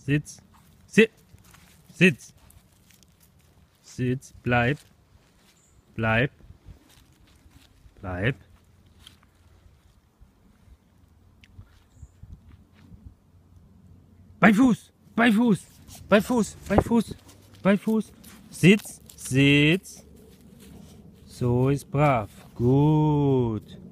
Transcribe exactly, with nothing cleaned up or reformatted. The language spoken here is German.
Sitz. Sitz. Sitz. Sitz. Bleib. Bleib. Bleib. Bei Fuß. Bei Fuß. Bei Fuß. Bei Fuß. Bei Fuß. Sitz. Sitz. So ist brav. Gut.